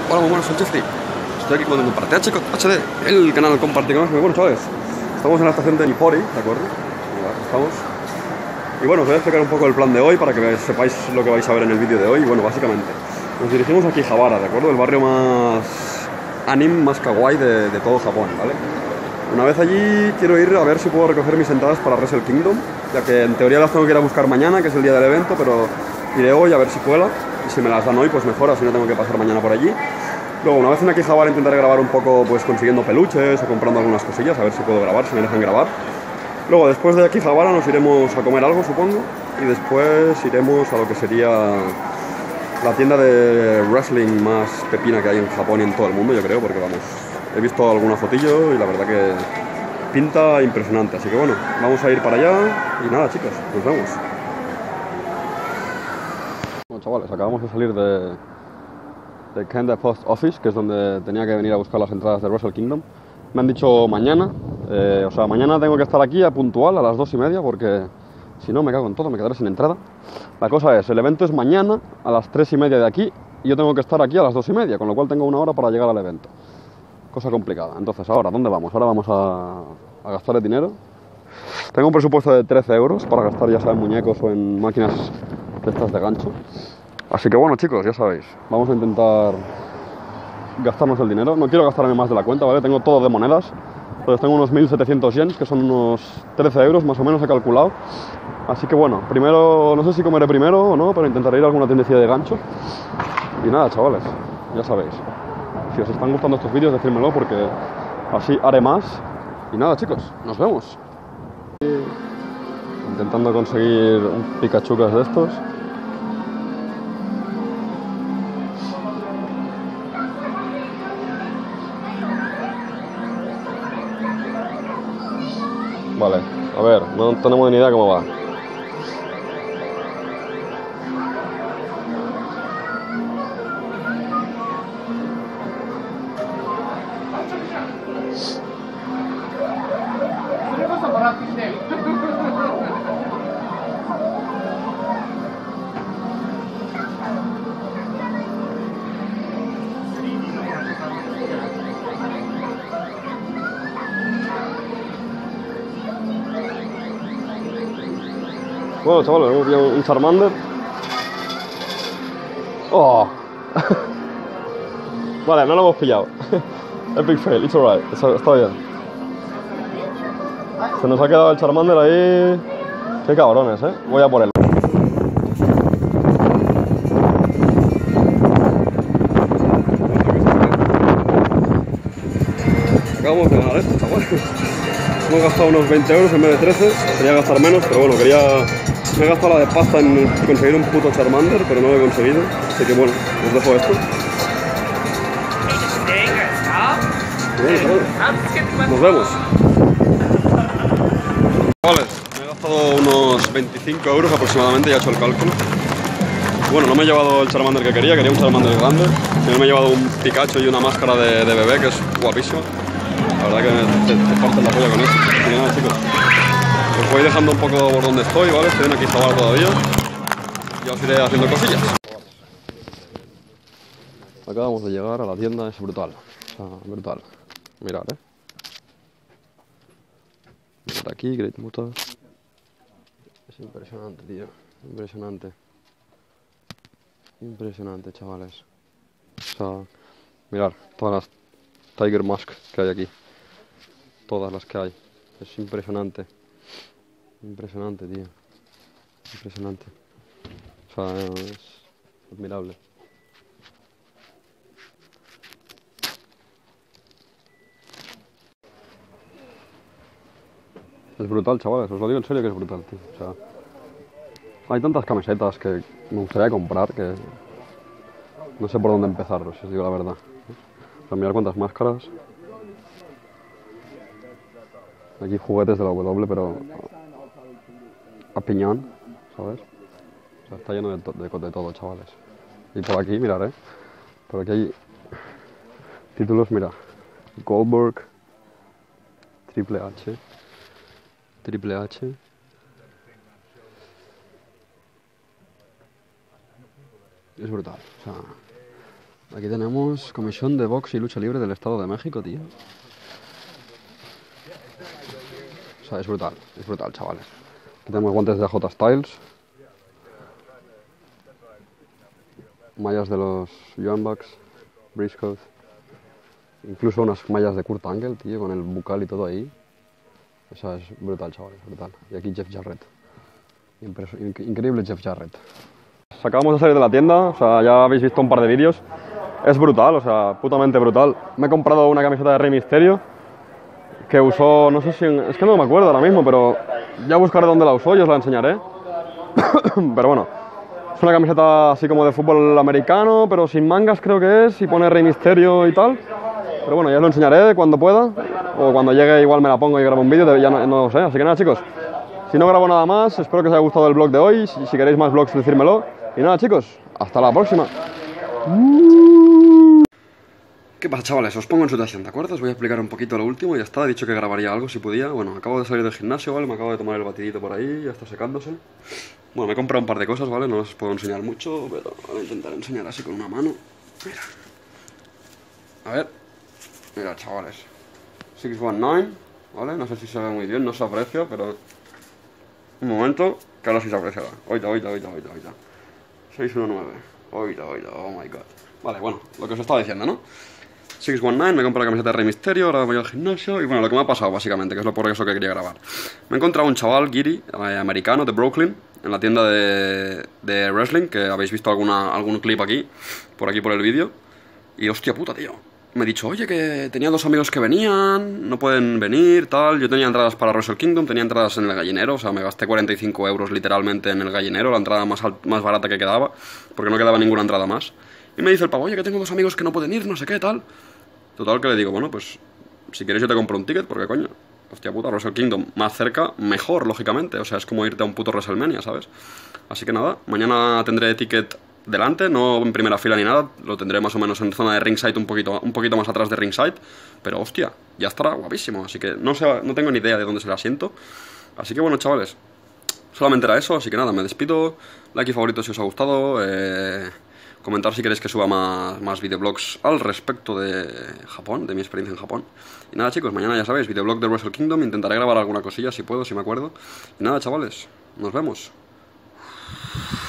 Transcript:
Hola, muy buenas, soy Jeffrey. Estoy aquí con TH HD, el canal compartido. Muy bueno, chavales. Estamos en la estación de Nipori, ¿de acuerdo? Estamos. Y bueno, os voy a explicar un poco el plan de hoy para que sepáis lo que vais a ver en el vídeo de hoy. Y bueno, básicamente, nos dirigimos a Akihabara, ¿de acuerdo? El barrio más anime, más kawaii de todo Japón, ¿vale? Una vez allí quiero ir a ver si puedo recoger mis entradas para Wrestle Kingdom, ya que en teoría las tengo que ir a buscar mañana, que es el día del evento, pero iré hoy a ver si cuela. Y si me las dan hoy, pues mejor, así no tengo que pasar mañana por allí. Luego, una vez en Akihabara intentaré grabar un poco, pues consiguiendo peluches o comprando algunas cosillas, a ver si puedo grabar, si me dejan grabar. Luego, después de Akihabara nos iremos a comer algo, supongo, y después iremos a lo que sería la tienda de wrestling más pepina que hay en Japón y en todo el mundo, yo creo, porque vamos, he visto alguna fotillo y la verdad que pinta impresionante. Así que bueno, vamos a ir para allá y nada, chicos, nos vemos. Bueno, chavales, acabamos de salir de Kenda Post Office, que es donde tenía que venir a buscar las entradas de Wrestle Kingdom. Me han dicho mañana, o sea, mañana tengo que estar aquí a puntual a las 2:30, porque si no me cago en todo, me quedaré sin entrada. La cosa es, el evento es mañana a las 3:30 de aquí y yo tengo que estar aquí a las 2:30, con lo cual tengo 1 hora para llegar al evento. Cosa complicada. Entonces, ahora, ¿dónde vamos? Ahora vamos a gastar el dinero. Tengo un presupuesto de 13 euros para gastar, ya sea en muñecos o en máquinas de estas de gancho. Así que bueno, chicos, ya sabéis, vamos a intentar gastarnos el dinero. No quiero gastarme más de la cuenta, ¿vale? Tengo todo de monedas. Entonces tengo unos 1700 yens, que son unos 13 euros, más o menos he calculado. Así que bueno, primero, no sé si comeré primero o no, pero intentaré ir a alguna tiendecilla de gancho. Y nada, chavales, ya sabéis. Si os están gustando estos vídeos, decírmelo, porque así haré más. Y nada, chicos, nos vemos. Intentando conseguir un picachucas de estos. Vale, a ver, no tenemos ni idea cómo va. Bueno, chavales, hemos pillado un Charmander. ¡Oh! Vale, no lo hemos pillado. Epic fail, it's alright, está bien. Se nos ha quedado el Charmander ahí. Qué cabrones, Voy a por él. Acabamos de ganar esto, chavales. Hemos gastado unos 20 euros en vez de 13. Quería gastar menos, pero bueno, me he gastado la de pasta en conseguir un puto Charmander, pero no lo he conseguido. Así que bueno, os dejo esto. Nos vemos. Chavales, me he gastado unos 25 euros aproximadamente, ya he hecho el cálculo. Bueno, no me he llevado el Charmander que quería un Charmander grande. Sino me he llevado un Pikachu y una máscara de bebé, que es guapísima. La verdad que te parte la polla con eso. Y nada, chicos, os voy dejando un poco por donde estoy, ¿vale? Estoy en Akihabara todavía. Ya os iré haciendo cosillas. Acabamos de llegar a la tienda, es brutal. O sea, brutal. Mirad, Mirad aquí, Great Mutas. Es impresionante, tío. Impresionante. Impresionante, chavales. O sea, mirad, todas las Tiger Mask que hay aquí. Todas las que hay. Es impresionante. Impresionante, tío. Impresionante. O sea, es admirable. Es brutal, chavales. Os lo digo en serio que es brutal, tío. O sea, hay tantas camisetas que me gustaría comprar que no sé por dónde empezar, si os digo la verdad. O sea, mirad cuántas máscaras. Aquí juguetes de la W, pero a piñón, ¿sabes? O sea, está lleno de todo, chavales. Y por aquí, mirad, Por aquí hay títulos, mira. Goldberg, Triple H. Es brutal, o sea, Aquí tenemos Comisión de Box y Lucha Libre del Estado de México, tío. O sea, es brutal, chavales. Aquí tenemos guantes de J Styles. Mallas de los Young Bucks, Briscoes. Incluso unas mallas de Kurt Angle, tío, con el bucal y todo ahí. O sea, es brutal, chavales, brutal. Y aquí Jeff Jarrett. Increíble Jeff Jarrett. Acabamos de salir de la tienda, o sea, ya habéis visto un par de vídeos. Es brutal, o sea, putamente brutal. Me he comprado una camiseta de Rey Mysterio que usó, no sé si... es que no me acuerdo ahora mismo, pero ya buscaré dónde la usó y os la enseñaré. Pero bueno, es una camiseta así como de fútbol americano, pero sin mangas creo que es, y pone Rey Mysterio y tal. Pero bueno, ya os lo enseñaré cuando pueda, o cuando llegue igual me la pongo y grabo un vídeo, ya no lo sé. Así que nada, chicos, si no grabo nada más, espero que os haya gustado el vlog de hoy. Si queréis más vlogs, decírmelo. Y nada, chicos, hasta la próxima. ¿Qué pasa, chavales? Os pongo en situación, ¿de acuerdo? Os voy a explicar un poquito lo último. Ya está, he dicho que grabaría algo si podía. Bueno, acabo de salir del gimnasio, ¿vale? Me acabo de tomar el batidito por ahí, ya está secándose. Bueno, me he comprado un par de cosas, ¿vale? No os puedo enseñar mucho, pero voy a intentar enseñar así con una mano. Mira. A ver. Mira, chavales. 619, ¿vale? No sé si se ve muy bien, no se aprecia, pero... Un momento, que ahora sí se apreciará. Oita. 619. Oita, oh my god. Vale, bueno, lo que os estaba diciendo, ¿no? 619, me compro la camiseta de Rey Mysterio, ahora voy al gimnasio y bueno, lo que me ha pasado básicamente, que es lo por eso que quería grabar. Me he encontrado un chaval, Giri, americano, de Brooklyn, en la tienda de wrestling, que habéis visto algún clip aquí por el vídeo. Y hostia puta, tío. Me he dicho, oye, que tenía dos amigos que venían, no pueden venir, tal. Yo tenía entradas para Wrestle Kingdom, tenía entradas en el gallinero, o sea, me gasté 45 euros literalmente en el gallinero, la entrada más barata que quedaba, porque no quedaba ninguna entrada más. Y me dice el pavo, oye, que tengo dos amigos que no pueden ir, no sé qué, tal. Total, que le digo, bueno, pues, si quieres yo te compro un ticket, porque coño, hostia puta, Wrestle Kingdom, más cerca, mejor, lógicamente. O sea, es como irte a un puto WrestleMania, ¿sabes? Así que nada, mañana tendré ticket delante, no en primera fila ni nada, lo tendré más o menos en zona de ringside, un poquito más atrás de ringside, pero hostia, ya estará guapísimo, así que no tengo ni idea de dónde se el asiento. Así que bueno, chavales, solamente era eso, así que nada, me despido, like y favorito si os ha gustado, comentar si queréis que suba más videoblogs al respecto de Japón, de mi experiencia en Japón. Y nada, chicos, mañana ya sabéis, videoblog de Wrestle Kingdom, intentaré grabar alguna cosilla si puedo, si me acuerdo. Y nada, chavales, nos vemos.